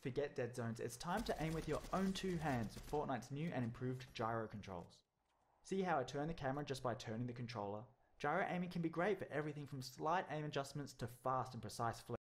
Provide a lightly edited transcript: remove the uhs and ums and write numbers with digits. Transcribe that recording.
Forget dead zones, it's time to aim with your own two hands with Fortnite's new and improved gyro controls. See how I turn the camera just by turning the controller? Gyro aiming can be great for everything from slight aim adjustments to fast and precise flicks.